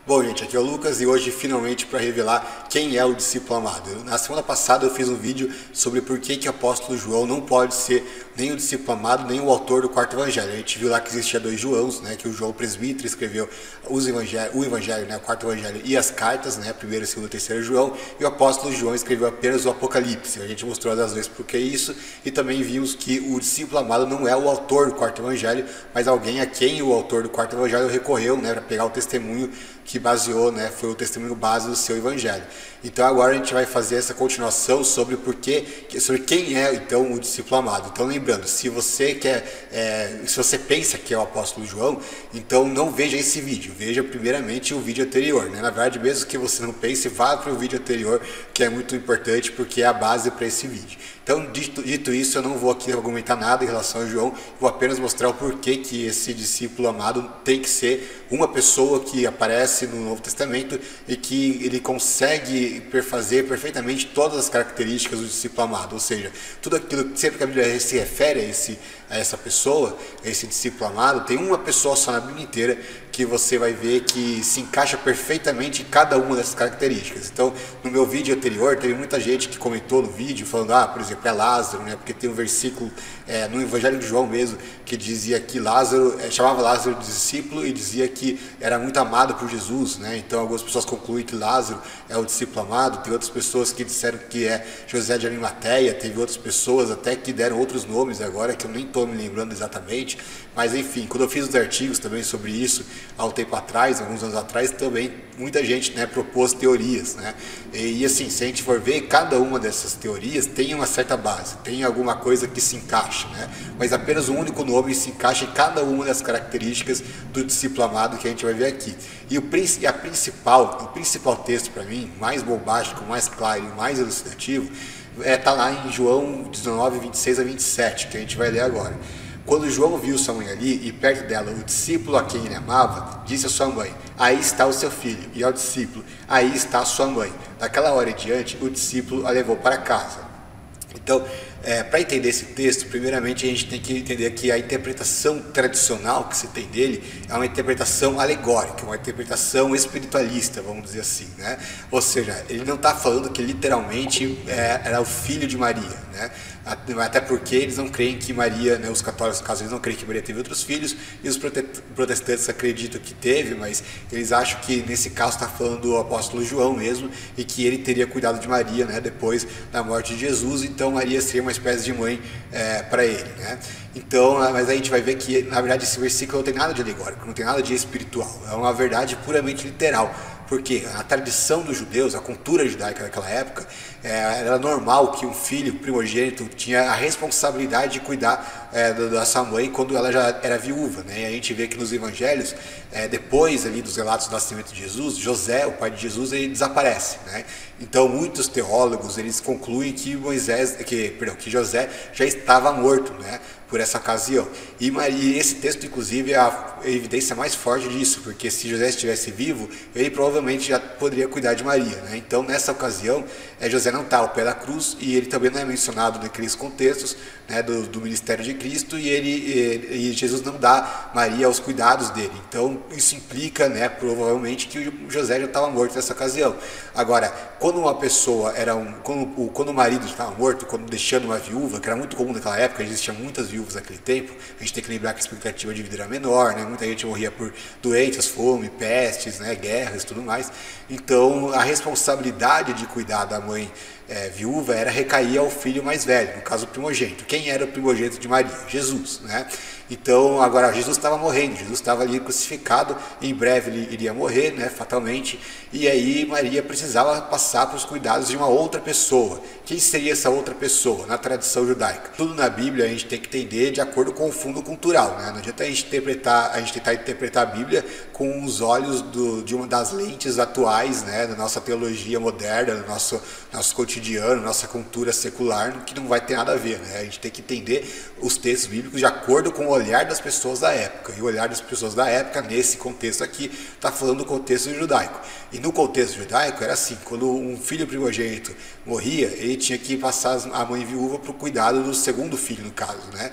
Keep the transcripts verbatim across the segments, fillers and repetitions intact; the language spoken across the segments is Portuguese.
Bom, gente, aqui é o Lucas e hoje finalmente para revelar quem é o discípulo amado. Na semana passada eu fiz um vídeo sobre por que, que o apóstolo João não pode ser nem o discípulo amado, nem o autor do quarto evangelho. A gente viu lá que existia dois Joãos, né, que o João presbítero escreveu os evangelho, o evangelho, né, o quarto evangelho e as cartas, né, primeiro, segundo e terceiro João, e o apóstolo João escreveu apenas o Apocalipse. A gente mostrou das vezes por que isso e também vimos que o discípulo amado não é o autor do quarto evangelho, mas alguém a quem o autor do quarto evangelho recorreu, né, para pegar o testemunho que baseou, né, foi o testemunho base do seu evangelho. Então agora a gente vai fazer essa continuação sobre por que, sobre quem é então o discípulo amado. Então lembrando, se você quer, é, se você pensa que é o apóstolo João, então não veja esse vídeo, veja primeiramente o vídeo anterior, né? Na verdade, mesmo que você não pense, vá para o vídeo anterior, que é muito importante porque é a base para esse vídeo. Então, dito, dito isso, eu não vou aqui argumentar nada em relação a João, vou apenas mostrar o porquê que esse discípulo amado tem que ser uma pessoa que aparece no Novo Testamento e que ele consegue fazer perfeitamente todas as características do discípulo amado, ou seja, tudo aquilo que sempre que a Bíblia se refere a, esse, a essa pessoa, a esse discípulo amado, tem uma pessoa só na Bíblia inteira que você vai ver que se encaixa perfeitamente em cada uma dessas características. Então, no meu vídeo anterior, teve muita gente que comentou no vídeo, falando, ah, por exemplo, é Lázaro, né? Porque tem um versículo é, no Evangelho de João mesmo, que dizia que Lázaro, é, chamava Lázaro de discípulo e dizia que era muito amado por Jesus, né? Então, algumas pessoas concluem que Lázaro é o discípulo amado, tem outras pessoas que disseram que é José de Arimateia, teve outras pessoas até que deram outros nomes agora, que eu nem estou me lembrando exatamente, mas enfim, quando eu fiz os artigos também sobre isso, há um tempo atrás, alguns anos atrás, também muita gente, né, propôs teorias, né? E, e assim, se a gente for ver, cada uma dessas teorias tem uma certa base, tem alguma coisa que se encaixa, né? Mas apenas um único nome se encaixa em cada uma das características do discípulo amado que a gente vai ver aqui. E, o, e a principal, o principal texto para mim, mais bombástico, mais claro e mais elucidativo, é, tá lá em João dezenove, vinte e seis a vinte e sete, que a gente vai ler agora. Quando João viu sua mãe ali, e perto dela o discípulo a quem ele amava, disse à sua mãe, aí está o seu filho, e ao discípulo, aí está a sua mãe. Daquela hora em diante, o discípulo a levou para casa. Então, é, para entender esse texto, primeiramente a gente tem que entender que a interpretação tradicional que se tem dele é uma interpretação alegórica, uma interpretação espiritualista, vamos dizer assim, né? Ou seja, ele não está falando que literalmente é, era o filho de Maria, né? Até porque eles não creem que Maria, né, os católicos, no caso, eles não creem que Maria teve outros filhos, e os protestantes acreditam que teve, mas eles acham que nesse caso está falando do apóstolo João mesmo, e que ele teria cuidado de Maria, né, depois da morte de Jesus, então Maria seria uma espécie de mãe é, para ele, né? Então, mas aí a gente vai ver que, na verdade, esse versículo não tem nada de alegórico, não tem nada de espiritual, é uma verdade puramente literal. Porque a tradição dos judeus, a cultura judaica daquela época, é, era normal que um filho primogênito tinha a responsabilidade de cuidar é, da sua mãe quando ela já era viúva, né? E a gente vê que nos evangelhos, é, depois ali dos relatos do nascimento de Jesus, José, o pai de Jesus, ele desaparece, né? Então muitos teólogos eles concluem que Moisés, que, perdão, que José já estava morto, né? Por essa ocasião. E, e esse texto, inclusive, é a evidência mais forte disso, porque se José estivesse vivo, ele provavelmente já poderia cuidar de Maria, né? Então, nessa ocasião, é, José não está ao pé da cruz e ele também não é mencionado naqueles contextos, né, do, do ministério de Cristo, e, ele, e, e Jesus não dá Maria aos cuidados dele. Então, isso implica, né, provavelmente, que o José já estava morto nessa ocasião. Agora, quando uma pessoa era um... Quando, quando o marido estava morto, quando deixando uma viúva, que era muito comum naquela época, existiam muitas viúvas naquele tempo, a gente tem que lembrar que a expectativa de vida era menor, né? Muita gente morria por doenças, fome, pestes, né? Guerras e tudo mais. Então, a responsabilidade de cuidar da mãe é, viúva era recair ao filho mais velho, no caso o primogênito. Quem era o primogênito de Maria? Jesus, né? Então, agora, Jesus estava morrendo, Jesus estava ali crucificado, em breve ele iria morrer, né, fatalmente, e aí Maria precisava passar para os cuidados de uma outra pessoa. Quem seria essa outra pessoa, na tradição judaica? Tudo na Bíblia a gente tem que entender de acordo com o fundo cultural, né? Não adianta a gente, interpretar, a gente tentar interpretar a Bíblia com os olhos do, de uma das lentes atuais, né, da nossa teologia moderna, do nosso, nosso cotidiano, nossa cultura secular, que não vai ter nada a ver, né? A gente tem que entender os textos bíblicos de acordo com o olhar das pessoas da época, e o olhar das pessoas da época, nesse contexto aqui, está falando do contexto judaico. E no contexto judaico era assim, quando um filho primogênito morria, ele tinha que passar a mãe viúva para o cuidado do segundo filho, no caso, né?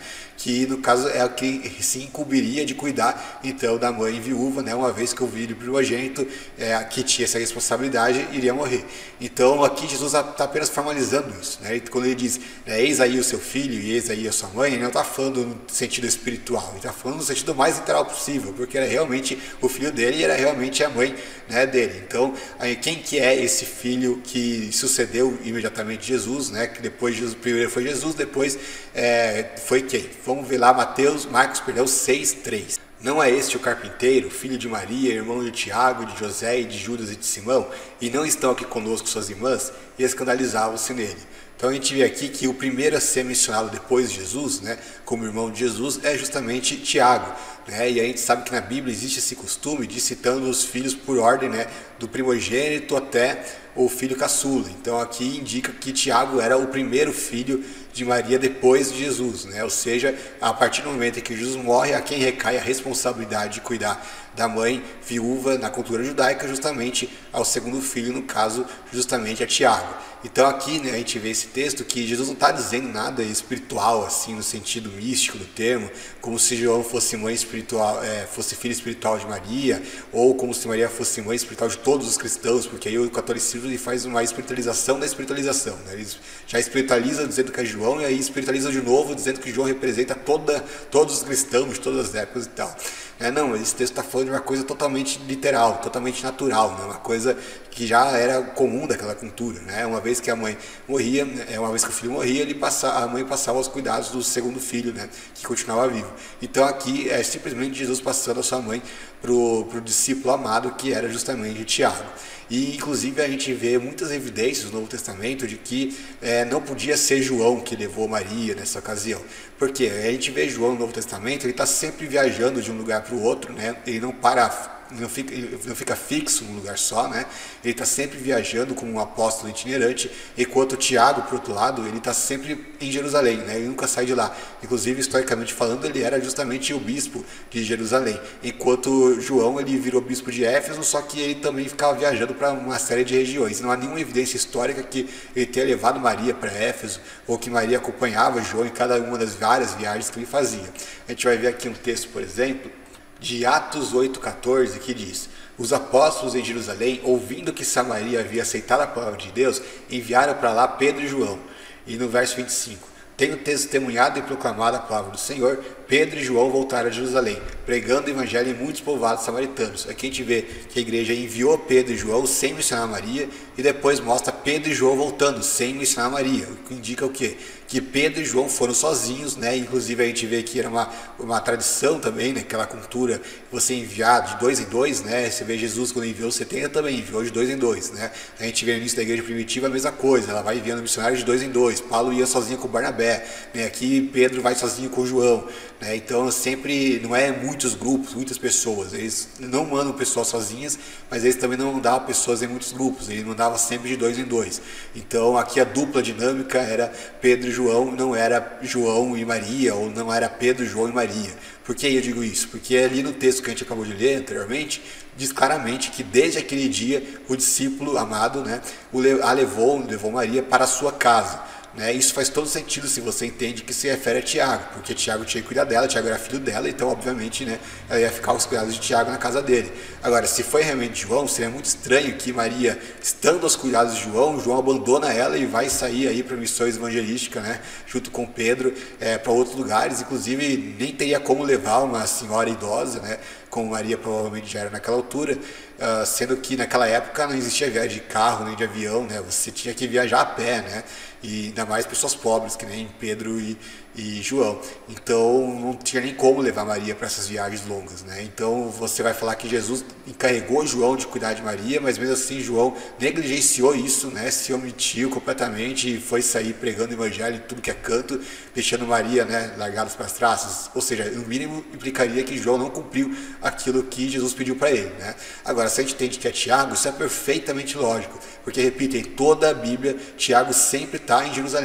que no caso é o que se incumbiria de cuidar então da mãe viúva, né, uma vez que o filho primogênito é, que tinha essa responsabilidade iria morrer. Então aqui Jesus está apenas formalizando isso, né? Quando ele diz, né, eis aí o seu filho e eis aí a sua mãe, ele não está falando no sentido espiritual, ele está falando no sentido mais literal possível, porque era realmente o filho dele e era realmente a mãe, né, dele. Então aí, quem que é esse filho que sucedeu imediatamente Jesus, né, que depois Jesus, primeiro foi Jesus, depois é, foi quem? Vamos ver lá Mateus, Marcos, perdão, seis, três. Não é este o carpinteiro, filho de Maria, irmão de Tiago, de José e de Judas e de Simão? E não estão aqui conosco suas irmãs? E escandalizavam-se nele. Então a gente vê aqui que o primeiro a ser mencionado depois de Jesus, né, como irmão de Jesus, é justamente Tiago. Né? E a gente sabe que na Bíblia existe esse costume de citando os filhos por ordem, né, do primogênito até o filho caçula. Então aqui indica que Tiago era o primeiro filho de Maria depois de Jesus, né? Ou seja, a partir do momento em que Jesus morre, a quem recai a responsabilidade de cuidar da mãe viúva na cultura judaica, justamente ao segundo filho, no caso, justamente a Tiago. Então aqui, né, a gente vê esse texto que Jesus não está dizendo nada espiritual, assim, no sentido místico do termo, como se João fosse mãe espiritual, é, fosse filho espiritual de Maria, ou como se Maria fosse mãe espiritual de todos os cristãos, porque aí o catolicismo ele faz uma espiritualização da espiritualização, né? Eles já espiritualizam dizendo que é João, e aí espiritualizam de novo dizendo que João representa toda, todos os cristãos de todas as épocas e tal. É, não, esse texto está falando de uma coisa totalmente literal, totalmente natural, né? Uma coisa que já era comum daquela cultura, né? Uma vez que a mãe morria, uma vez que o filho morria, ele passava, a mãe passava aos cuidados do segundo filho, né, que continuava vivo. Então aqui é simplesmente Jesus passando a sua mãe para o discípulo amado, que era justamente Tiago. E inclusive a gente vê muitas evidências no Novo Testamento de que é, não podia ser João que levou Maria nessa ocasião. Porque a gente vê João no Novo Testamento, ele está sempre viajando de um lugar para o outro, né? Ele não para... Não fica, não fica fixo num lugar só, né? Ele está sempre viajando como um apóstolo itinerante, enquanto Tiago, por outro lado, ele está sempre em Jerusalém, né? Ele nunca sai de lá. Inclusive, historicamente falando, ele era justamente o bispo de Jerusalém, enquanto João ele virou bispo de Éfeso, só que ele também ficava viajando para uma série de regiões. Não há nenhuma evidência histórica que ele tenha levado Maria para Éfeso, ou que Maria acompanhava João em cada uma das várias viagens que ele fazia. A gente vai ver aqui um texto, por exemplo, de Atos oito, quatorze, que diz: os apóstolos em Jerusalém, ouvindo que Samaria havia aceitado a palavra de Deus, enviaram para lá Pedro e João. E no verso vinte e cinco, tendo testemunhado e proclamado a palavra do Senhor, Pedro e João voltaram a Jerusalém, pregando o evangelho em muitos povoados samaritanos. Aqui a gente vê que a igreja enviou Pedro e João sem mencionar Maria, e depois mostra Pedro e João voltando sem mencionar Maria, o que indica o quê? Que Pedro e João foram sozinhos, né? Inclusive a gente vê que era uma, uma tradição também, né? Aquela cultura, você enviar de dois em dois, né? Você vê Jesus quando enviou setenta também, enviou de dois em dois, né? A gente vê no início da igreja primitiva a mesma coisa, ela vai enviando missionários de dois em dois. Paulo ia sozinho com Barnabé, né? Aqui Pedro vai sozinho com João, né? Então sempre, não é muitos grupos, muitas pessoas, eles não mandam pessoas sozinhas, mas eles também não mandavam pessoas em muitos grupos, eles mandavam sempre de dois em dois. Então aqui a dupla dinâmica era Pedro e João, não era João e Maria, ou não era Pedro, João e Maria. Por que eu digo isso? Porque ali no texto que a gente acabou de ler anteriormente, diz claramente que desde aquele dia o discípulo amado, né, a levou, levou Maria para a sua casa. Né? Isso faz todo sentido se você entende que se refere a Tiago, porque Tiago tinha que cuidar dela, Tiago era filho dela, então obviamente, né, ela ia ficar aos cuidados de Tiago na casa dele. Agora, se foi realmente João, seria muito estranho que Maria, estando aos cuidados de João, João abandona ela e vai sair aí para missões evangelísticas, né, junto com Pedro, é, para outros lugares. Inclusive nem teria como levar uma senhora idosa, né, como Maria provavelmente já era naquela altura, uh, sendo que naquela época não existia viagem de carro nem de avião, né? Você tinha que viajar a pé, né? E ainda mais pessoas pobres, que nem Pedro e, e João. Então não tinha nem como levar Maria para essas viagens longas, né? Então você vai falar que Jesus encarregou João de cuidar de Maria, mas mesmo assim João negligenciou isso, né? Se omitiu completamente e foi sair pregando o evangelho em tudo que é canto, deixando Maria, né, largadas para as traças. Ou seja, no mínimo implicaria que João não cumpriu aquilo que Jesus pediu para ele, né? Agora, se a gente entende que é Tiago, isso é perfeitamente lógico, porque, repito, em toda a Bíblia, Tiago sempre está em Jerusalém.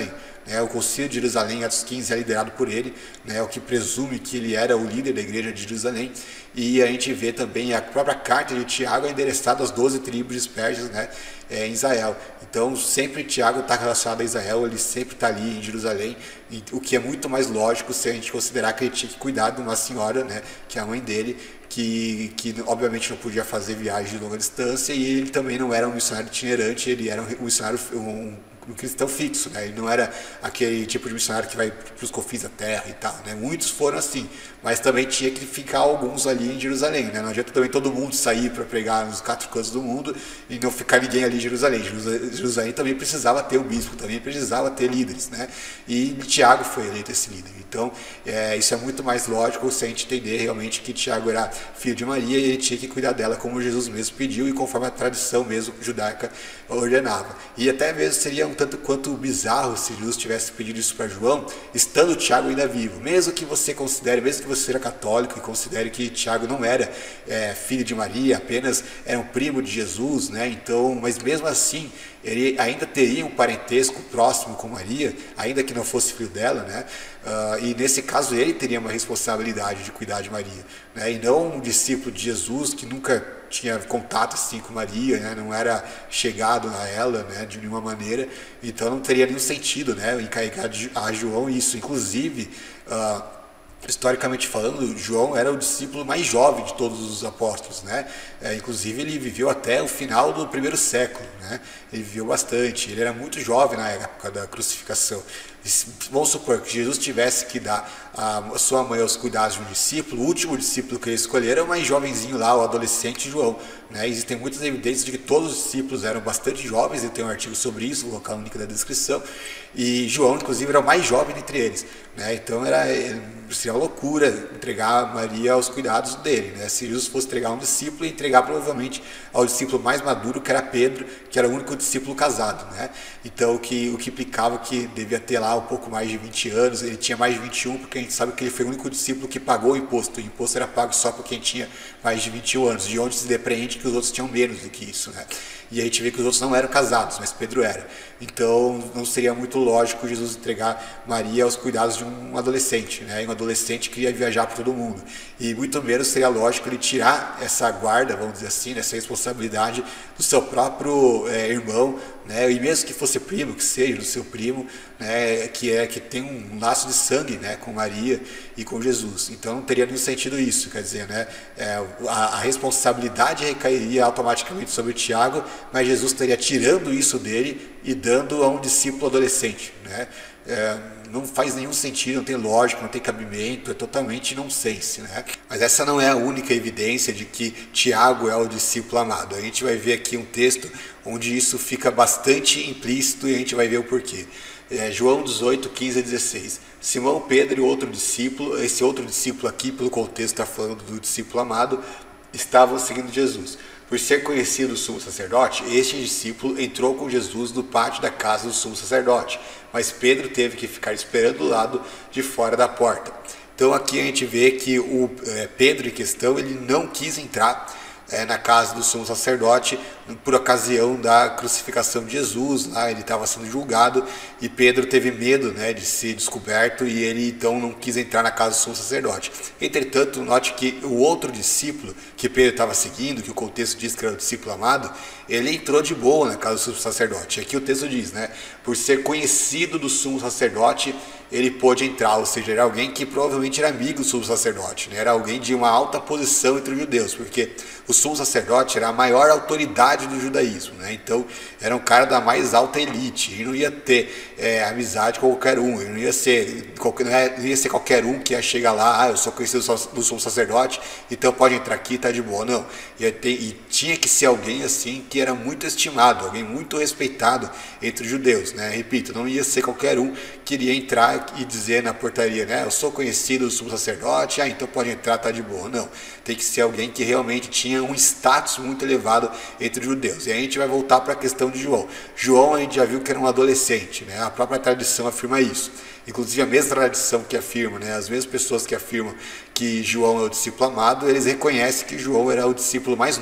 né? O Concílio de Jerusalém, Atos quinze, é liderado por ele, né? O que presume que ele era o líder da igreja de Jerusalém. E a gente vê também a própria carta de Tiago é endereçada às doze tribos dispersas, né? É, em Israel. Então sempre Tiago está relacionado a Israel, ele sempre está ali em Jerusalém, o que é muito mais lógico se a gente considerar que ele tinha que cuidar de uma senhora, né, que é a mãe dele, que, que obviamente não podia fazer viagem de longa distância, e ele também não era um missionário itinerante, ele era um missionário, um, um cristão fixo, né? Ele não era aquele tipo de missionário que vai para os confins da terra e tal, né? Muitos foram assim, mas também tinha que ficar alguns ali em Jerusalém, né? Não adianta também todo mundo sair para pregar nos quatro cantos do mundo e não ficar ninguém ali em Jerusalém. Jerusalém também precisava ter um bispo, também precisava ter líderes, né? E Tiago foi eleito esse líder. Então, é, isso é muito mais lógico se a gente entender realmente que Tiago era filho de Maria e ele tinha que cuidar dela como Jesus mesmo pediu e conforme a tradição mesmo judaica ordenava. E até mesmo seria um tanto quanto bizarro se Jesus tivesse pedido isso para João, estando Tiago ainda vivo. Mesmo que você considere, mesmo que você seja católico e considere que Tiago não era é, filho de Maria, apenas era um primo de Jesus, né? Então, mas mesmo assim, ele ainda teria um parentesco próximo com Maria, ainda que não fosse filho dela, né? Uh, e nesse caso ele teria uma responsabilidade de cuidar de Maria, né? E não um discípulo de Jesus que nunca tinha contato assim com Maria, né? Não era chegado a ela, né? De nenhuma maneira, então não teria nenhum sentido, né? Encarregar a João isso, inclusive. Uh, Historicamente falando, João era o discípulo mais jovem de todos os apóstolos, né? É, inclusive ele viveu até o final do primeiro século, né? Ele viveu bastante, ele era muito jovem na época da crucificação. Vamos supor que Jesus tivesse que dar a sua mãe aos cuidados de um discípulo, o último discípulo que ele escolher era o mais jovenzinho lá, o adolescente João, né? Existem muitas evidências de que todos os discípulos eram bastante jovens, eu tenho um artigo sobre isso, vou colocar o link na descrição, e João, inclusive, era o mais jovem dentre eles, né? Então era, seria uma loucura entregar Maria aos cuidados dele, né? Se Jesus fosse entregar um discípulo, ia entregar provavelmente ao discípulo mais maduro, que era Pedro, que era o único discípulo casado, né? Então o que, o que implicava que devia ter lá um pouco mais de vinte anos, ele tinha mais de vinte e um, porque a gente sabe que ele foi o único discípulo que pagou o imposto, o imposto era pago só por quem tinha mais de vinte e um anos, de onde se depreende que os outros tinham menos do que isso, né? E a gente vê que os outros não eram casados, mas Pedro era. Então não seria muito lógico Jesus entregar Maria aos cuidados de um adolescente, né? E um adolescente queria viajar por todo mundo. E muito menos seria lógico ele tirar essa guarda, vamos dizer assim, essa responsabilidade do seu próprio é, irmão, né? E mesmo que fosse primo, que seja do seu primo, né? Que é que tem um laço de sangue, né? Com Maria e com Jesus. Então não teria nenhum sentido isso, quer dizer, né? É, a, a responsabilidade recairia automaticamente sobre Tiago, mas Jesus estaria tirando isso dele e dando a um discípulo adolescente, né? É, não faz nenhum sentido, não tem lógica, não tem cabimento, é totalmente nonsense, né? Mas essa não é a única evidência de que Tiago é o discípulo amado. A gente vai ver aqui um texto onde isso fica bastante implícito e a gente vai ver o porquê. É, João dezoito, quinze a dezesseis. Simão Pedro e outro discípulo, esse outro discípulo aqui, pelo contexto está falando do discípulo amado, estavam seguindo Jesus. Por ser conhecido o sumo sacerdote, este discípulo entrou com Jesus no pátio da casa do sumo sacerdote, mas Pedro teve que ficar esperando do lado de fora da porta. Então aqui a gente vê que o é, Pedro em questão, ele não quis entrar é, na casa do sumo sacerdote por ocasião da crucificação de Jesus, lá ele estava sendo julgado e Pedro teve medo, né, de ser descoberto e ele então não quis entrar na casa do sumo sacerdote. Entretanto, note que o outro discípulo que Pedro estava seguindo, que o contexto diz que era o discípulo amado, ele entrou de boa na casa do sumo sacerdote. Aqui o texto diz, né, por ser conhecido do sumo sacerdote, ele pôde entrar, ou seja, era alguém que provavelmente era amigo do sumo sacerdote, né? Era alguém de uma alta posição entre os judeus, porque o sumo sacerdote era a maior autoridade do judaísmo, né? Então era um cara da mais alta elite, ele não ia ter é, amizade com qualquer um, ele não ia ser qualquer, não ia ser qualquer um que ia chegar lá, ah, eu sou conhecido do sumo sacerdote, então pode entrar aqui, tá de boa, não. Ia ter, e tinha que ser alguém assim que era muito estimado, alguém muito respeitado entre os judeus, né? Repito, não ia ser qualquer um que iria entrar e dizer na portaria, né, eu sou conhecido do sumo sacerdote, ah, então pode entrar, tá de boa. Não, tem que ser alguém que realmente tinha um status muito elevado entre os judeus. E aí a gente vai voltar para a questão de João. João a gente já viu que era um adolescente, né? A própria tradição afirma isso. Inclusive a mesma tradição que afirma, né, as mesmas pessoas que afirmam que João é o discípulo amado, eles reconhecem que João era o discípulo mais novo de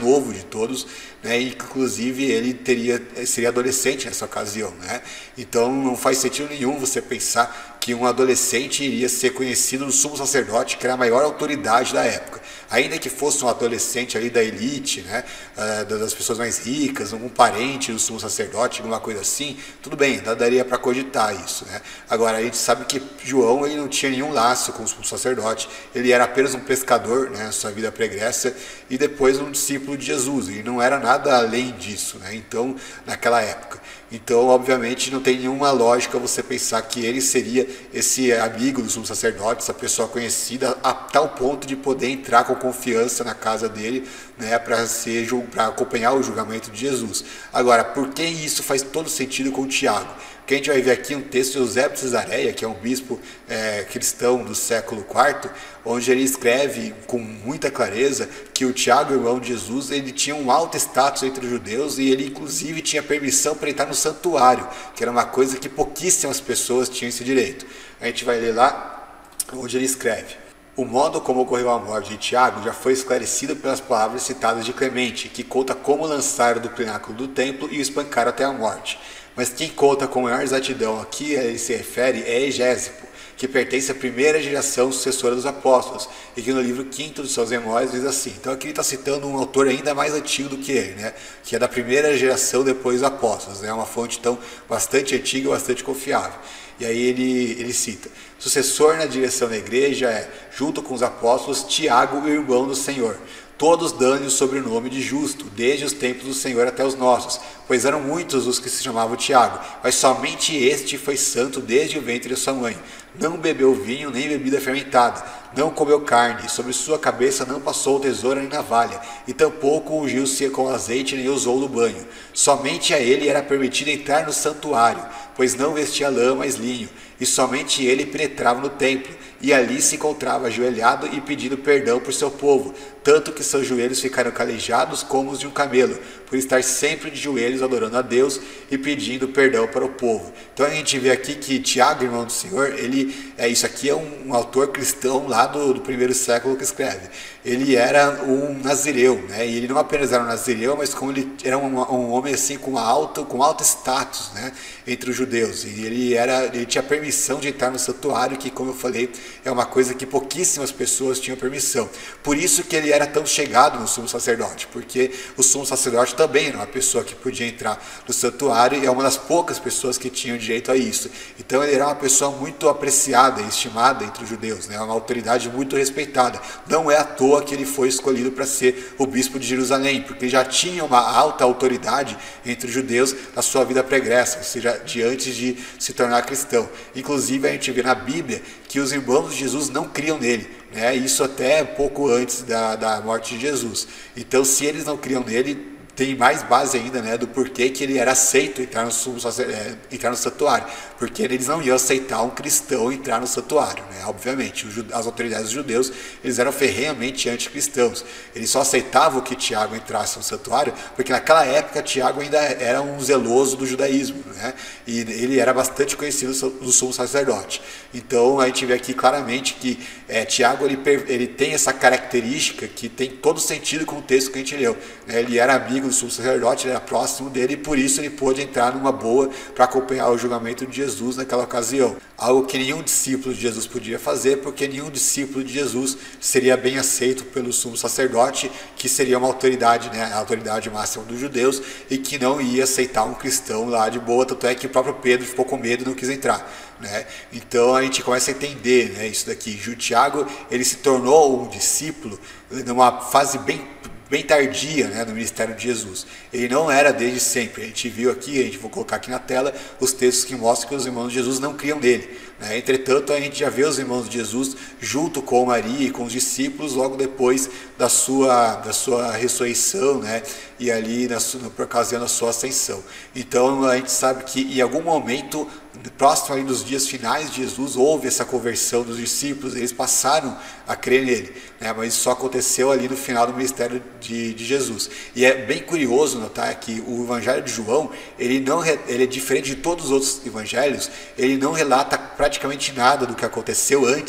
todos, né? E inclusive ele teria, seria adolescente nessa ocasião, né? Então não faz sentido nenhum você pensar que um adolescente iria ser conhecido no sumo sacerdote, que era a maior autoridade da época. Ainda que fosse um adolescente ali da elite, né, das pessoas mais ricas, algum parente do sumo sacerdote, alguma coisa assim, tudo bem, daria para cogitar isso, né? Agora, a gente sabe que João ele não tinha nenhum laço com o sumo sacerdote, ele era apenas um pescador, né, na sua vida pregressa, e depois um discípulo de Jesus, e não era nada além disso, né? Então, naquela época. Então, obviamente, não tem nenhuma lógica você pensar que ele seria esse amigo do sumo sacerdote, essa pessoa conhecida, a tal ponto de poder entrar com confiança na casa dele, né, para ser para acompanhar o julgamento de Jesus. Agora, por que isso faz todo sentido com Tiago? Porque a gente vai ver aqui um texto de Eusébio de Cesareia, que é um bispo é, cristão do século quarto, onde ele escreve com muita clareza que o Tiago, irmão de Jesus, ele tinha um alto status entre os judeus e ele inclusive tinha permissão para entrar no santuário, que era uma coisa que pouquíssimas pessoas tinham esse direito. A gente vai ler lá onde ele escreve: o modo como ocorreu a morte de Tiago já foi esclarecido pelas palavras citadas de Clemente, que conta como lançaram do pináculo do templo e o espancaram até a morte. Mas quem conta com maior exatidão aqui ele se refere é Egésipo, que pertence à primeira geração sucessora dos apóstolos, e que no livro quinto dos seus memórias diz assim. Então aqui ele está citando um autor ainda mais antigo do que ele, né? Que é da primeira geração depois dos apóstolos, é né? Uma fonte então bastante antiga e bastante confiável. E aí ele, ele cita: sucessor na direção da igreja é, junto com os apóstolos, Tiago, o irmão do Senhor, todos dando-lhe o sobrenome de justo, desde os tempos do Senhor até os nossos, pois eram muitos os que se chamavam Tiago, mas somente este foi santo desde o ventre de sua mãe. Não bebeu vinho nem bebida fermentada, não comeu carne, sobre sua cabeça não passou tesoura nem navalha, e tampouco ungiu-se com azeite nem usou do banho. Somente a ele era permitido entrar no santuário, pois não vestia lã, mas linho, e somente ele penetrava no templo, e ali se encontrava ajoelhado e pedindo perdão por seu povo, tanto que seus joelhos ficaram calejados como os de um camelo, por estar sempre de joelhos adorando a Deus e pedindo perdão para o povo. Então a gente vê aqui que Tiago, irmão do Senhor, ele, é, isso aqui é um, um autor cristão lá do, do primeiro século que escreve. Ele era um nazireu, né? E ele não apenas era um nazireu, mas como ele era um, um homem assim com alto, com alto status, né, entre os judeus. E ele, era, ele tinha permissão de entrar no santuário, que, como eu falei, é uma coisa que pouquíssimas pessoas tinham permissão. Por isso que ele era tão chegado no sumo sacerdote, porque o sumo sacerdote também era uma pessoa que podia entrar no santuário e é uma das poucas pessoas que tinham direito a isso. Então ele era uma pessoa muito apreciada e estimada entre os judeus, né? Uma autoridade muito respeitada. Não é à toa que ele foi escolhido para ser o bispo de Jerusalém, porque ele já tinha uma alta autoridade entre os judeus na sua vida pregressa, ou seja, de antes de se tornar cristão. Inclusive a gente vê na Bíblia que os irmãos de Jesus não criam nele, né? Isso até pouco antes da, da morte de Jesus. Então, se eles não criam nele, tem mais base ainda, né, do porquê que ele era aceito entrar no, sumo, é, entrar no santuário, porque eles não iam aceitar um cristão entrar no santuário, né? Obviamente, as autoridades judeus, eles eram ferrenhamente anticristãos, eles só aceitavam que Tiago entrasse no santuário, porque naquela época Tiago ainda era um zeloso do judaísmo, né? E ele era bastante conhecido do sumo sacerdote. Então a gente vê aqui claramente que é, Tiago ele, ele tem essa característica que tem todo sentido com o texto que a gente leu, né? Ele era amigo do sumo sacerdote, ele era próximo dele e por isso ele pôde entrar numa boa para acompanhar o julgamento de Jesus naquela ocasião. Algo que nenhum discípulo de Jesus podia fazer, porque nenhum discípulo de Jesus seria bem aceito pelo sumo sacerdote, que seria uma autoridade, né, a autoridade máxima dos judeus, e que não ia aceitar um cristão lá de boa, tanto é que o próprio Pedro ficou com medo e não quis entrar, né? Então a gente começa a entender, né, isso daqui. Tiago, ele se tornou um discípulo numa fase bem bem tardia, né, no ministério de Jesus. Ele não era desde sempre. A gente viu aqui, a gente vou colocar aqui na tela os textos que mostram que os irmãos de Jesus não criam nele, né? Entretanto, a gente já vê os irmãos de Jesus junto com Maria e com os discípulos logo depois da sua, da sua ressurreição, né, e ali na sua, por ocasião da sua ascensão. Então a gente sabe que em algum momento próximo ali dos dias finais de Jesus houve essa conversão dos discípulos, eles passaram a crer nele, né? Mas isso só aconteceu ali no final do ministério de, de Jesus. E é bem curioso notar que o Evangelho de João, ele, não, ele é diferente de todos os outros evangelhos, ele não relata praticamente nada do que aconteceu antes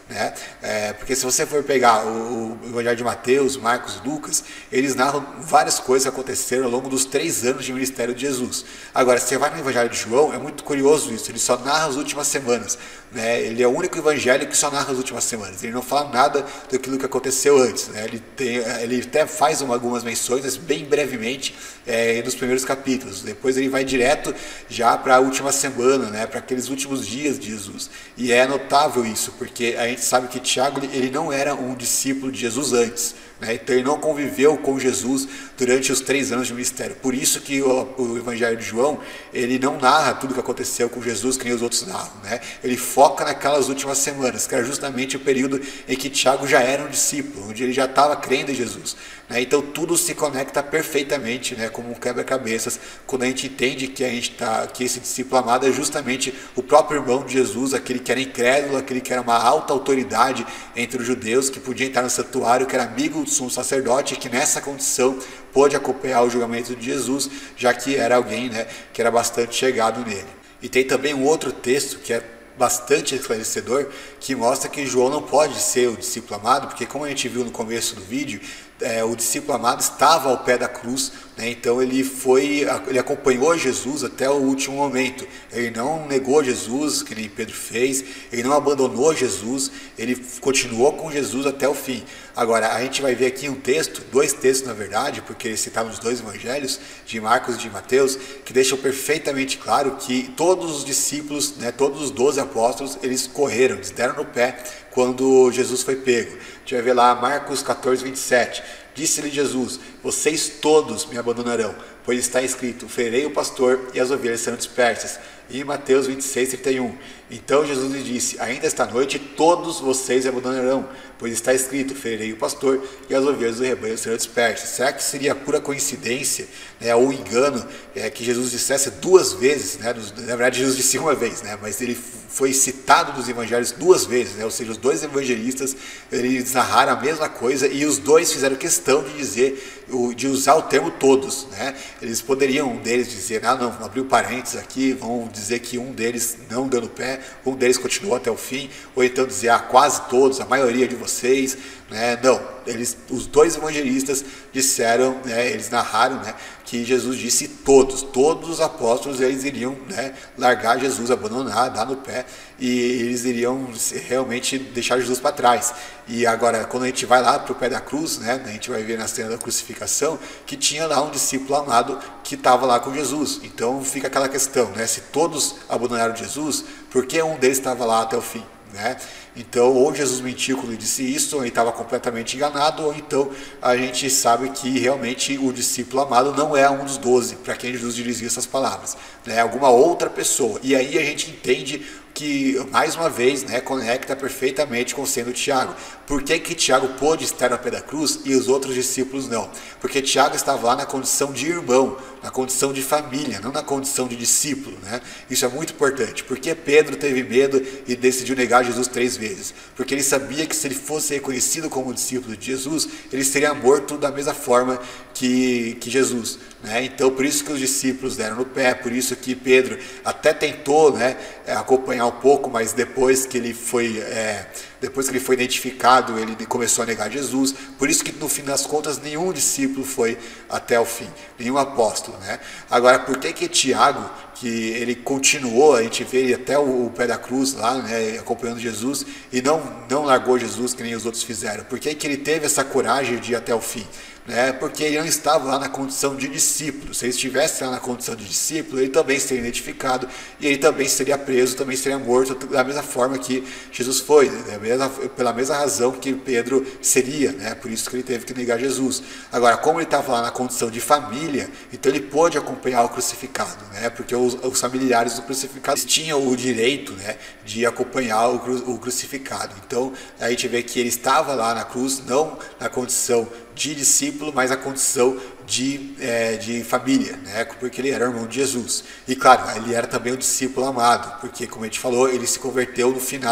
né? É, porque se você for pegar o, o Evangelho de Mateus, Marcos e Lucas, eles narram várias coisas que aconteceram ao longo dos três anos de ministério de Jesus. Agora, se você vai no Evangelho de João, é muito curioso isso, ele só narra as últimas semanas, né? Ele é o único evangelho que só narra as últimas semanas, ele não fala nada daquilo que aconteceu antes, né? Ele, tem, ele até faz uma, algumas menções, mas bem brevemente, é, nos primeiros capítulos, depois ele vai direto já para a última semana, né? Para aqueles últimos dias de Jesus, e é notável isso, porque a gente sabe que Tiago ele não era um discípulo de Jesus antes, né? Então ele não conviveu com Jesus durante os três anos de ministério. Por isso que o, o Evangelho de João ele não narra tudo o que aconteceu com Jesus que nem os outros narram, né? Ele foca naquelas últimas semanas, que era justamente o período em que Tiago já era um discípulo, onde ele já estava crendo em Jesus, né? Então tudo se conecta perfeitamente, né? Como um quebra-cabeças, quando a gente entende que, a gente tá, que esse discípulo amado é justamente o próprio irmão de Jesus, aquele que era incrédulo, aquele que era uma alta autoridade entre os judeus, que podia entrar no santuário, que era amigo do sumo sacerdote, que nessa condição pôde acompanhar o julgamento de Jesus, já que era alguém, né, que era bastante chegado nele. E tem também um outro texto que é bastante esclarecedor, que mostra que João não pode ser o discípulo amado, porque como a gente viu no começo do vídeo, é, o discípulo amado estava ao pé da cruz, né? Então ele foi, ele acompanhou Jesus até o último momento, ele não negou Jesus, que nem Pedro fez, ele não abandonou Jesus, ele continuou com Jesus até o fim. Agora, a gente vai ver aqui um texto, dois textos na verdade, porque eles citaram os dois evangelhos, de Marcos e de Mateus, que deixam perfeitamente claro que todos os discípulos, né, todos os doze apóstolos, eles correram, eles deram no pé quando Jesus foi pego. A gente vai ver lá Marcos quatorze, vinte e sete. Disse-lhe Jesus: vocês todos me abandonarão, pois está escrito: ferei o pastor e as ovelhas serão dispersas. E Mateus vinte e seis, trinta e um. Então Jesus lhe disse: ainda esta noite todos vocês me abandonarão, pois está escrito: ferei o pastor e as ovelhas do rebanho serão dispersas. Será que seria pura coincidência, né, ou engano, é, que Jesus dissesse duas vezes, né? Na verdade Jesus disse uma vez, né, mas ele foi citado nos evangelhos duas vezes, né, ou seja, os dois evangelistas eles narraram a mesma coisa e os dois fizeram questão de dizer, de usar o termo todos, né? Eles poderiam, um deles dizer: ah não, vamos abrir um parênteses aqui, vão dizer que um deles não deu no pé, um deles continuou até o fim, ou então dizer: ah, quase todos, a maioria de vocês, né? Não, eles, os dois evangelistas disseram, né, eles narraram, né, que Jesus disse todos, todos os apóstolos eles iriam, né, largar Jesus, abandonar, dar no pé, e eles iriam realmente deixar Jesus para trás. E agora, quando a gente vai lá para o pé da cruz, né, a gente vai ver na cena da crucificação que tinha lá um discípulo amado que estava lá com Jesus. Então fica aquela questão, né, se todos abandonaram Jesus, por que um deles estava lá até o fim? Né? Então, ou Jesus mentiu quando disse isso, ou ele estava completamente enganado, ou então a gente sabe que realmente o discípulo amado não é um dos doze, para quem Jesus dirigia essas palavras, né? Alguma outra pessoa. E aí a gente entende que, mais uma vez, né, conecta perfeitamente com sendo Tiago. Por que que Tiago pôde estar ao pé da cruz e os outros discípulos não? Porque Tiago estava lá na condição de irmão, na condição de família, não na condição de discípulo, né? Isso é muito importante. Por que Pedro teve medo e decidiu negar Jesus três vezes? Porque ele sabia que se ele fosse reconhecido como discípulo de Jesus, ele seria morto da mesma forma que, que Jesus, né? Então, por isso que os discípulos deram no pé, por isso que Pedro até tentou, né, acompanhar um pouco, mas depois que ele foi, é, depois que ele foi identificado, ele começou a negar Jesus. Por isso que no fim das contas nenhum discípulo foi até o fim, nenhum apóstolo, né? Agora, por que que Tiago, que ele continuou, a gente vê ele até o, o pé da cruz lá, né, acompanhando Jesus, e não, não largou Jesus que nem os outros fizeram? Por que que ele teve essa coragem de ir até o fim? Né? Porque ele não estava lá na condição de discípulo. Se ele estivesse lá na condição de discípulo, ele também seria identificado e ele também seria preso, também seria morto da mesma forma que Jesus foi, né? Pela mesma razão que Pedro seria, né? Por isso que ele teve que negar Jesus. Agora, como ele estava lá na condição de família, então ele pôde acompanhar o crucificado, né? Porque os, os familiares do crucificado tinham o direito, né, de acompanhar o, cru, o crucificado. Então a gente vê que ele estava lá na cruz, não na condição de discípulo, mas a condição de, é, de família, né? Porque ele era irmão de Jesus. E claro, ele era também um discípulo amado, porque, como a gente falou, ele se converteu no final.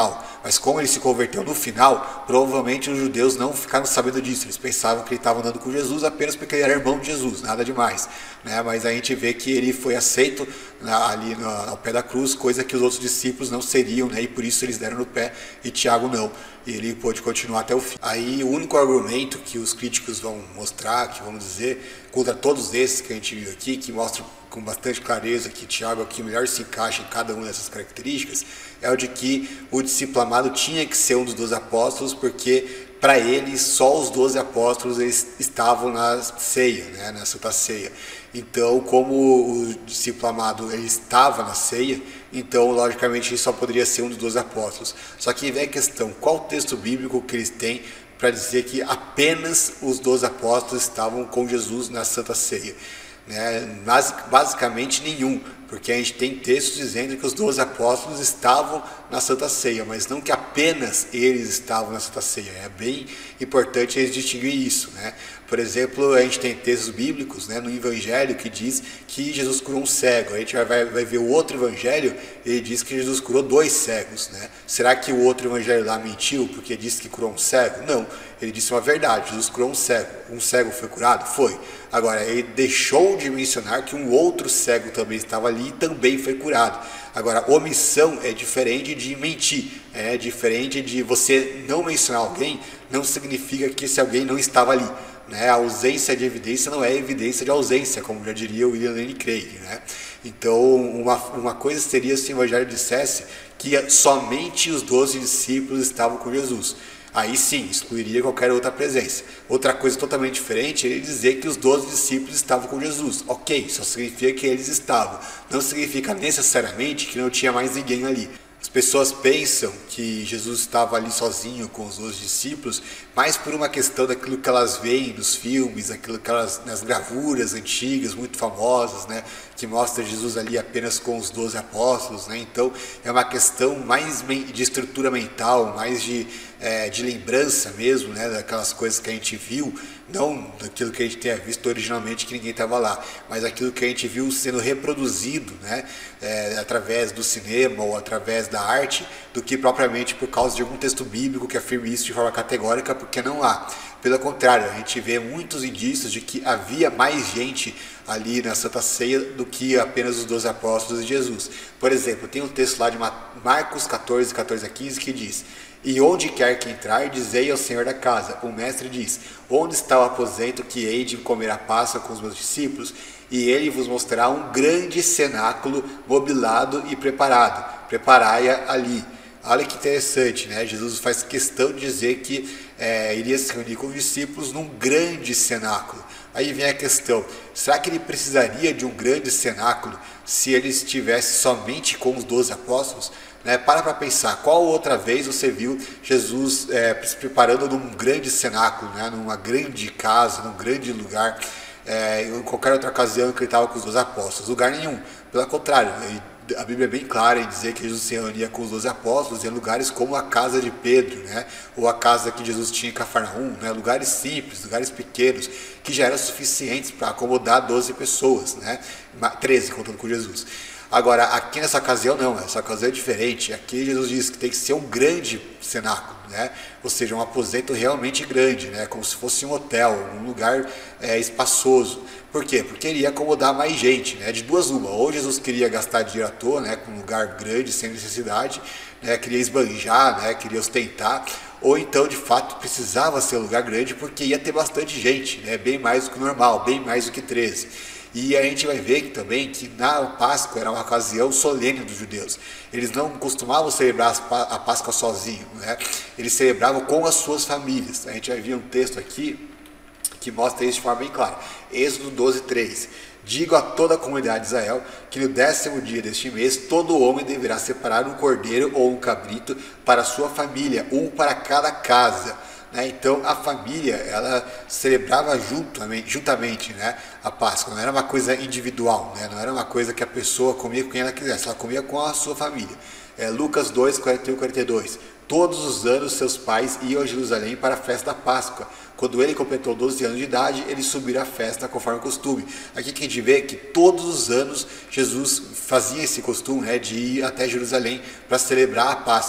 Mas como ele se converteu no final, provavelmente os judeus não ficaram sabendo disso. Eles pensavam que ele estava andando com Jesus apenas porque ele era irmão de Jesus, nada demais, né? Mas a gente vê que ele foi aceito na, ali no, ao pé da cruz, coisa que os outros discípulos não seriam, né? E por isso eles deram no pé e Tiago não. E ele pôde continuar até o fim. Aí o único argumento que os críticos vão mostrar, que vamos dizer, contra todos esses que a gente viu aqui, que mostram com bastante clareza que Tiago aqui melhor se encaixa em cada uma dessas características, é o de que o discípulo amado tinha que ser um dos doze apóstolos, porque para ele só os doze apóstolos eles estavam na ceia, né, na Santa Ceia. Então, como o discípulo amado ele estava na ceia, então logicamente ele só poderia ser um dos doze apóstolos. Só que vem a questão, qual texto bíblico que eles têm para dizer que apenas os doze apóstolos estavam com Jesus na Santa Ceia? Né? Basicamente nenhum, porque a gente tem textos dizendo que os doze apóstolos estavam na Santa Ceia, mas não que apenas eles estavam na Santa Ceia. É bem importante eles distinguir isso, né? Por exemplo, a gente tem textos bíblicos, né, no Evangelho que diz que Jesus curou um cego. A gente vai, vai ver o outro Evangelho, ele diz que Jesus curou dois cegos, né? Será que o outro Evangelho lá mentiu porque disse que curou um cego? Não, ele disse uma verdade, Jesus curou um cego. Um cego foi curado? Foi. Agora, ele deixou de mencionar que um outro cego também estava ali e também foi curado. Agora, omissão é diferente de mentir, é diferente de você não mencionar alguém, não significa que esse alguém não estava ali. Né? A ausência de evidência não é evidência de ausência, como já diria o William Lane Craig. Né? Então, uma, uma coisa seria se o Evangelho dissesse que somente os doze discípulos estavam com Jesus. Aí sim, excluiria qualquer outra presença. Outra coisa totalmente diferente é ele dizer que os doze discípulos estavam com Jesus. Ok, só significa que eles estavam. Não significa necessariamente que não tinha mais ninguém ali. As pessoas pensam que Jesus estava ali sozinho com os doze discípulos, mais por uma questão daquilo que elas veem nos filmes, aquilo que elas, nas gravuras antigas, muito famosas, né, que mostra Jesus ali apenas com os doze apóstolos, né? Então é uma questão mais de estrutura mental, mais de, é, de lembrança mesmo, né, daquelas coisas que a gente viu, não daquilo que a gente tenha visto originalmente que ninguém estava lá, mas aquilo que a gente viu sendo reproduzido, né, é, através do cinema ou através da arte, do que propriamente por causa de algum texto bíblico que afirme isso de forma categórica, porque não há. Pelo contrário, a gente vê muitos indícios de que havia mais gente ali na Santa Ceia do que apenas os doze apóstolos de Jesus. Por exemplo, tem um texto lá de Marcos catorze, catorze a quinze que diz: e onde quer que entrar, dizei ao Senhor da casa, o mestre diz, onde está o aposento que hei de comer a Páscoa com os meus discípulos? E ele vos mostrará um grande cenáculo mobilado e preparado, preparai-a ali. Olha que interessante, né? Jesus faz questão de dizer que é, iria se reunir com os discípulos num grande cenáculo. Aí vem a questão, será que ele precisaria de um grande cenáculo se ele estivesse somente com os doze apóstolos? Né? Para para pensar, qual outra vez você viu Jesus é, se preparando num grande cenáculo, né? Numa grande casa, num grande lugar, é, em qualquer outra ocasião que ele estava com os doze apóstolos? Lugar nenhum, pelo contrário, ele, a Bíblia é bem clara em dizer que Jesus se reunia com os doze apóstolos em lugares como a casa de Pedro, né? Ou a casa que Jesus tinha em Cafarnaum, né? Lugares simples, lugares pequenos, que já eram suficientes para acomodar doze pessoas, né? treze contando com Jesus. Agora, aqui nessa ocasião não, essa ocasião é diferente. Aqui Jesus diz que tem que ser um grande cenáculo, né? Ou seja, um aposento realmente grande, né? Como se fosse um hotel, um lugar é, espaçoso. Por quê? Porque ele ia acomodar mais gente, né? De duas uma, ou Jesus queria gastar dinheiro à toa, né? Com um lugar grande, sem necessidade, né? Queria esbanjar, né? Queria ostentar, ou então de fato precisava ser um lugar grande porque ia ter bastante gente, né? Bem mais do que o normal, bem mais do que treze. E a gente vai ver que, também que na Páscoa era uma ocasião solene dos judeus. Eles não costumavam celebrar a Páscoa sozinhos, né? Eles celebravam com as suas famílias. A gente vai ver um texto aqui que mostra isso de forma bem clara. Êxodo doze, três. Digo a toda a comunidade de Israel que no décimo dia deste mês todo homem deverá separar um cordeiro ou um cabrito para a sua família, um para cada casa. Então a família ela celebrava juntamente, juntamente, né, a Páscoa. Não era uma coisa individual, né? Não era uma coisa que a pessoa comia com quem ela quisesse, ela comia com a sua família. É, Lucas dois, quarenta e um, quarenta e dois. Todos os anos seus pais iam a Jerusalém para a festa da Páscoa. Quando ele completou doze anos de idade, ele subiu à festa conforme o costume. Aqui que a gente vê que todos os anos Jesus fazia esse costume, né, de ir até Jerusalém para celebrar a Páscoa.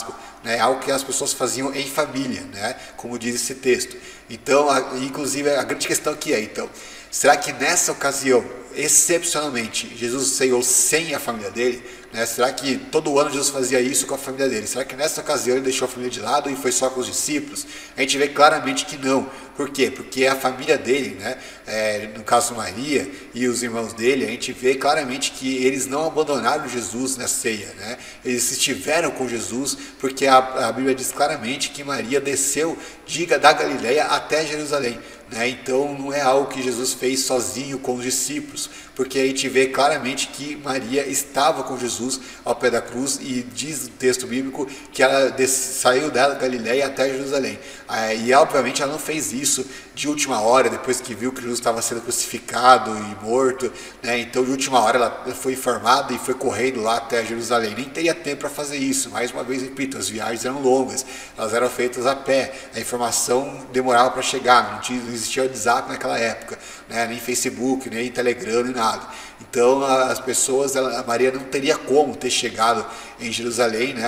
né? Algo que as pessoas faziam em família, né? Como diz esse texto. Então, a, inclusive, a grande questão aqui é, então, será que nessa ocasião, excepcionalmente, Jesus ceiou sem a família dele? Né? Será que todo ano Jesus fazia isso com a família dele? Será que nessa ocasião ele deixou a família de lado e foi só com os discípulos? A gente vê claramente que não. Por quê? Porque a família dele, né, é, no caso Maria e os irmãos dele, a gente vê claramente que eles não abandonaram Jesus na ceia, né? Eles estiveram com Jesus, porque a, a Bíblia diz claramente que Maria desceu, diga, da Galileia até Jerusalém. Né? Então não é algo que Jesus fez sozinho com os discípulos, porque a gente vê claramente que Maria estava com Jesus ao pé da cruz, e diz o texto bíblico que ela saiu da Galileia até Jerusalém. E obviamente ela não fez isso de última hora, depois que viu que Jesus estava sendo crucificado e morto, né? Então de última hora ela foi informada e foi correndo lá até Jerusalém. Nem teria tempo para fazer isso. Mais uma vez repito, as viagens eram longas, elas eram feitas a pé, a informação demorava para chegar, não, tinha, não existia WhatsApp naquela época, né? Nem Facebook, nem Telegram, nem nada. Então as pessoas, a Maria não teria como ter chegado em Jerusalém, né,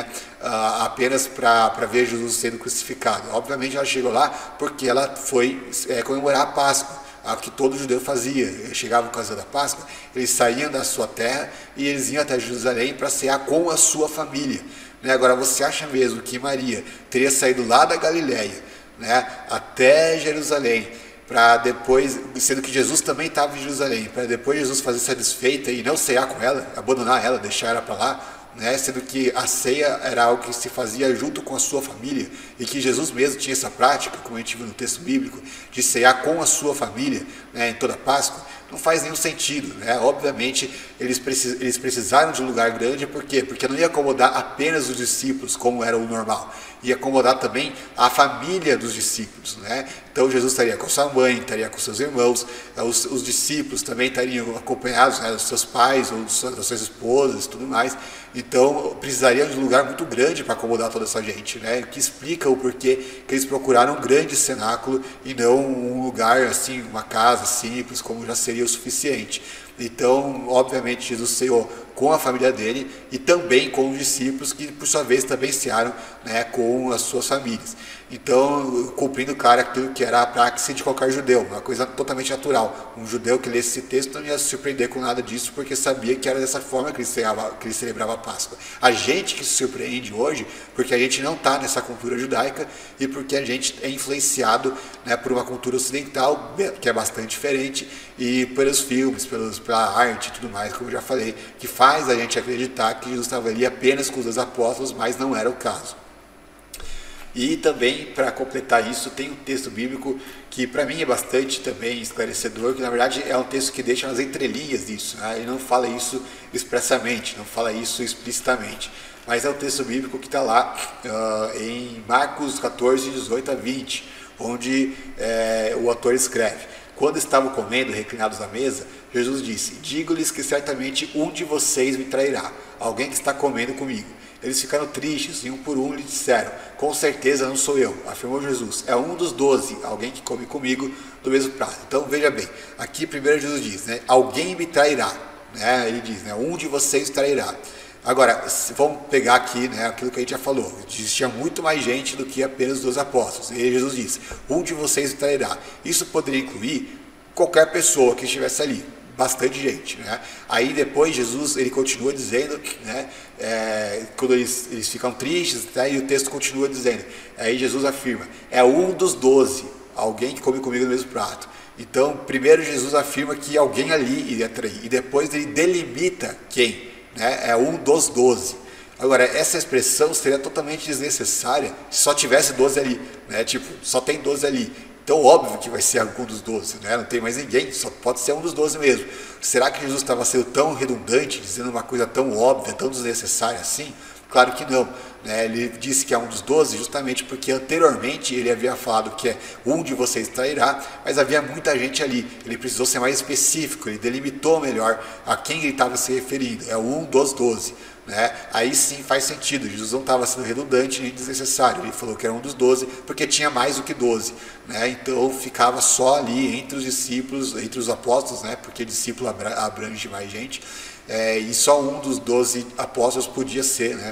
apenas para ver Jesus sendo crucificado. Obviamente ela chegou lá porque ela foi é, comemorar a Páscoa, algo que todo judeu fazia. Chegava o caso da Páscoa, eles saíam da sua terra e eles iam até Jerusalém para cear com a sua família. Né? Agora, você acha mesmo que Maria teria saído lá da Galileia, né, até Jerusalém, para depois, sendo que Jesus também estava em Jerusalém, para depois Jesus fazer essa desfeita e não cear com ela, abandonar ela, deixar ela para lá, né? Sendo que a ceia era algo que se fazia junto com a sua família, e que Jesus mesmo tinha essa prática, como a gente viu no texto bíblico, de cear com a sua família, né, em toda a Páscoa. Não faz nenhum sentido, né? Obviamente eles, precis, eles precisaram de um lugar grande. Por quê? Porque não ia acomodar apenas os discípulos, como era o normal, ia acomodar também a família dos discípulos, né? Então Jesus estaria com sua mãe, estaria com seus irmãos, os, os discípulos também estariam acompanhados, né, dos seus pais ou das suas esposas e tudo mais. Então precisariam de um lugar muito grande para acomodar toda essa gente, né? Que explica o porquê que eles procuraram um grande cenáculo e não um lugar assim, uma casa simples, como já seria o suficiente. Então, obviamente, Jesus ceou com a família dele e também com os discípulos, que por sua vez também cearam, né, com as suas famílias. Então, cumprindo, claro, aquilo que era a prática de qualquer judeu, uma coisa totalmente natural. Um judeu que lesse esse texto não ia se surpreender com nada disso, porque sabia que era dessa forma que ele celebrava, que ele celebrava a Páscoa. A gente que se surpreende hoje, porque a gente não está nessa cultura judaica e porque a gente é influenciado, né, por uma cultura ocidental, que é bastante diferente, e pelos filmes, pelos, pela arte e tudo mais, como eu já falei, que faz a gente acreditar que Jesus estava ali apenas com os dois apóstolos, mas não era o caso. E também, para completar isso, tem um texto bíblico que para mim é bastante também esclarecedor, que na verdade é um texto que deixa nas entrelinhas disso, né? Ele não fala isso expressamente, não fala isso explicitamente, mas é o texto bíblico que está lá uh, em Marcos quatorze, dezoito a vinte, onde é, o autor escreve: quando estavam comendo, reclinados à mesa, Jesus disse: digo-lhes que certamente um de vocês me trairá, alguém que está comendo comigo. Eles ficaram tristes e um por um lhe disseram: com certeza não sou eu, afirmou Jesus, é um dos doze, alguém que come comigo do mesmo prato. Então veja bem, aqui primeiro Jesus diz, né, alguém me trairá, né, ele diz, né, um de vocês trairá. Agora, vamos pegar aqui, né, aquilo que a gente já falou, existia muito mais gente do que apenas os dois apóstolos, e Jesus diz, um de vocês me trairá. Isso poderia incluir qualquer pessoa que estivesse ali, bastante gente, né? Aí depois Jesus, ele continua dizendo, né, é, quando eles, eles ficam tristes, né, e o texto continua dizendo, aí Jesus afirma, é um dos doze, alguém que come comigo no mesmo prato. Então, primeiro Jesus afirma que alguém ali iria trair, e depois ele delimita quem, né, é um dos doze. Agora, essa expressão seria totalmente desnecessária se só tivesse doze ali, né? Tipo, só tem doze ali. Então, óbvio que vai ser algum dos doze, né? Não tem mais ninguém, só pode ser um dos doze mesmo. Será que Jesus estava sendo tão redundante, dizendo uma coisa tão óbvia, tão desnecessária assim? Claro que não, né? Ele disse que é um dos doze justamente porque anteriormente ele havia falado que é um de vocês trairá, mas havia muita gente ali. Ele precisou ser mais específico, ele delimitou melhor a quem ele estava se referindo. É um dos doze. Né? Aí sim faz sentido, Jesus não estava sendo redundante nem desnecessário, ele falou que era um dos doze porque tinha mais do que doze, né? Então ficava só ali entre os discípulos, entre os apóstolos, né? Porque discípulo abrange mais gente, é, e só um dos doze apóstolos podia ser, né,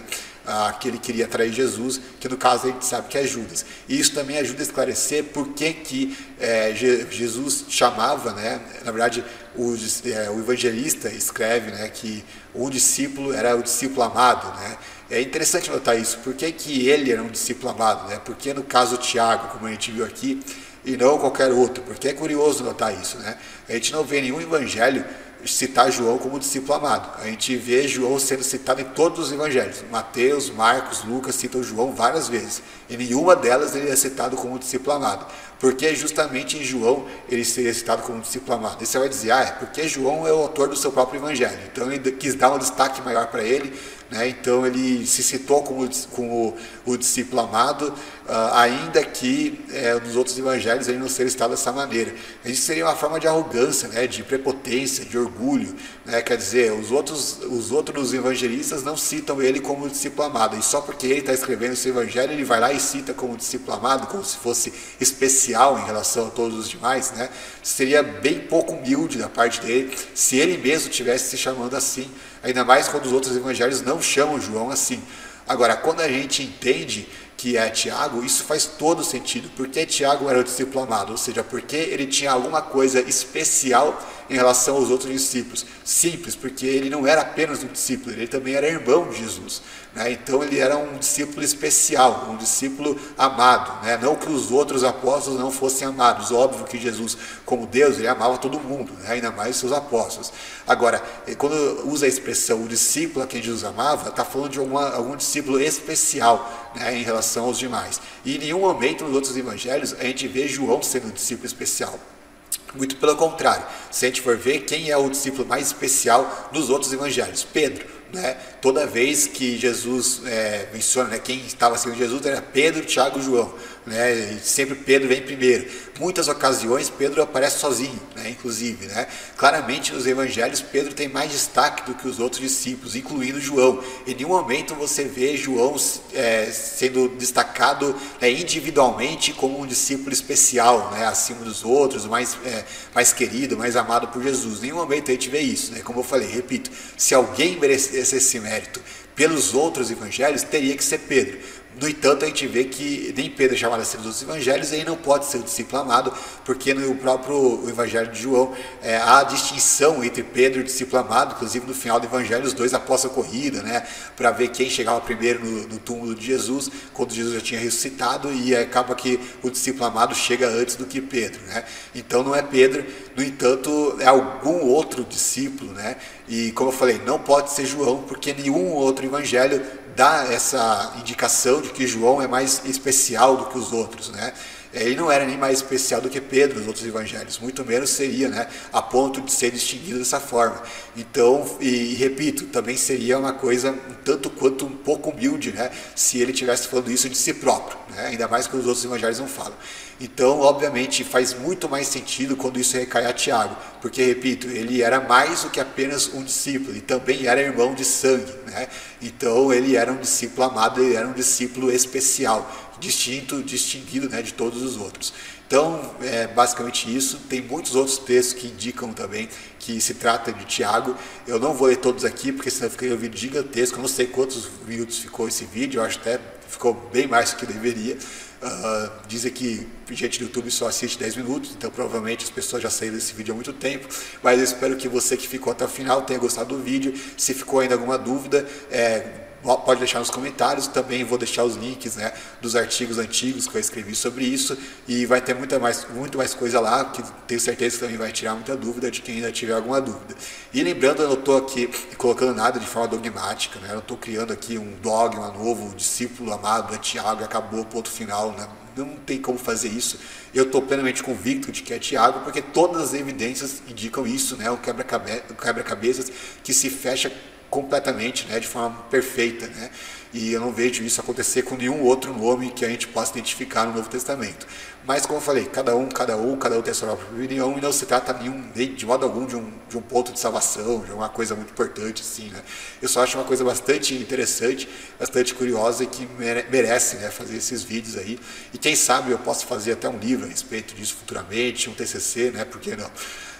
ah, que ele queria trair Jesus, que no caso a gente sabe que é Judas. E isso também ajuda a esclarecer por que, que é, Jesus chamava, né, na verdade o, é, o evangelista escreve, né, que o discípulo era o discípulo amado, né. É interessante notar isso, por que, que ele era um discípulo amado, né, porque no caso Tiago, como a gente viu aqui, e não qualquer outro, porque é curioso notar isso, né? A gente não vê nenhum evangelho citar João como discípulo amado. A gente vê João sendo citado em todos os evangelhos. Mateus, Marcos, Lucas citam João várias vezes. Em nenhuma delas ele é citado como discípulo amado. Porque justamente em João ele seria citado como discípulo amado. E você vai dizer, ah, é porque João é o autor do seu próprio evangelho. Então ele quis dar um destaque maior para ele, né? Então ele se citou como, como o, o discípulo amado, uh, ainda que é, nos outros evangelhos ele não seja citado dessa maneira. Isso seria uma forma de arrogância, né? De prepotência, de orgulho, né? Quer dizer, os outros, os outros evangelistas não citam ele como discípulo amado, e só porque ele está escrevendo esse evangelho, ele vai lá e cita como discípulo amado, como se fosse especial em relação a todos os demais, né? Seria bem pouco humilde da parte dele, se ele mesmo estivesse se chamando assim, ainda mais quando os outros evangelhos não chamam João assim. Agora, quando a gente entende que é Tiago, isso faz todo sentido, porque Tiago era o discípulo amado, ou seja, porque ele tinha alguma coisa especial em relação aos outros discípulos. Simples, porque ele não era apenas um discípulo, ele também era irmão de Jesus, né? Então ele era um discípulo especial, um discípulo amado, né? Não que os outros apóstolos não fossem amados, óbvio que Jesus, como Deus, ele amava todo mundo, né? Ainda mais os seus apóstolos. Agora, quando usa a expressão o discípulo a quem Jesus amava, está falando de alguma, algum discípulo especial, né, em relação aos demais. E em nenhum momento nos outros evangelhos a gente vê João sendo um discípulo especial. Muito pelo contrário, se a gente for ver quem é o discípulo mais especial dos outros evangelhos, Pedro, né? Toda vez que Jesus é, menciona, né, quem estava seguindo Jesus era Pedro, Tiago e João, né? E sempre Pedro vem primeiro. Muitas ocasiões Pedro aparece sozinho, né? Inclusive, né? Claramente nos evangelhos Pedro tem mais destaque do que os outros discípulos, incluindo João. Em nenhum momento você vê João é, sendo destacado é, individualmente como um discípulo especial, né? Acima dos outros, mais, é, mais querido, mais amado por Jesus. Em nenhum momento a gente vê isso, né? Como eu falei, repito, se alguém merecesse esse mérito pelos outros evangelhos, teria que ser Pedro. No entanto, a gente vê que nem Pedro é chamado a ser dos evangelhos, e ele não pode ser o discípulo amado, porque no próprio evangelho de João é, há a distinção entre Pedro e o discípulo amado. Inclusive no final do evangelho os dois apostam a corrida, né, para ver quem chegava primeiro no, no túmulo de Jesus, quando Jesus já tinha ressuscitado, e acaba que o discípulo amado chega antes do que Pedro, né? Então não é Pedro, no entanto é algum outro discípulo, né? E como eu falei, não pode ser João, porque nenhum outro evangelho dá essa indicação de que João é mais especial do que os outros, né? Ele não era nem mais especial do que Pedro nos outros evangelhos, muito menos seria, né, a ponto de ser distinguido dessa forma. Então, e, e repito, também seria uma coisa um tanto quanto um pouco humilde, né, se ele estivesse falando isso de si próprio, né, ainda mais que os outros evangelhos não falam. Então, obviamente, faz muito mais sentido quando isso recai a Tiago, porque, repito, ele era mais do que apenas um discípulo, e também era irmão de sangue, né? Então ele era um discípulo amado, ele era um discípulo especial, distinto, distinguido, né, de todos os outros. Então, é basicamente isso. Tem muitos outros textos que indicam também que se trata de Tiago. Eu não vou ler todos aqui, porque senão ficaria um vídeo gigantesco. Eu não sei quantos minutos ficou esse vídeo, eu acho até ficou bem mais do que deveria. Uh, dizem que gente do YouTube só assiste dez minutos, então provavelmente as pessoas já saíram desse vídeo há muito tempo, mas eu espero que você que ficou até o final tenha gostado do vídeo. Se ficou ainda alguma dúvida, é, pode deixar nos comentários. Também vou deixar os links, né, dos artigos antigos que eu escrevi sobre isso, e vai ter muita mais, muito mais coisa lá, que tenho certeza que também vai tirar muita dúvida de quem ainda tiver alguma dúvida. E lembrando, eu não estou aqui colocando nada de forma dogmática, né, eu não estou criando aqui um dogma novo, um discípulo amado é Tiago, acabou, ponto final, né? Não tem como fazer isso. Eu estou plenamente convicto de que é Tiago, porque todas as evidências indicam isso, né? O quebra-cabeças que se fecha completamente, né, de forma perfeita, né? E eu não vejo isso acontecer com nenhum outro nome que a gente possa identificar no Novo Testamento. Mas, como eu falei, cada um, cada um, cada um tem a sua própria opinião, e não se trata nenhum, de modo algum de um, de um ponto de salvação, de uma coisa muito importante, assim, né? Eu só acho uma coisa bastante interessante, bastante curiosa, e que merece, né, fazer esses vídeos aí. E quem sabe eu posso fazer até um livro a respeito disso futuramente, um T C C, né? Por que não?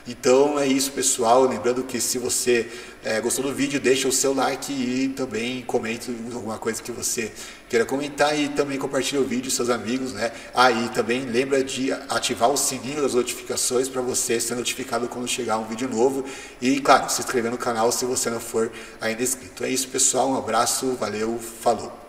Então é isso, pessoal. Lembrando que se você é, gostou do vídeo, deixa o seu like e também comente alguma coisa que você queira comentar e também compartilha o vídeo com seus amigos, né? Aí ah, também lembra de ativar o sininho das notificações para você ser notificado quando chegar um vídeo novo e, claro, se inscrever no canal se você não for ainda inscrito. É isso, pessoal. Um abraço, valeu, falou!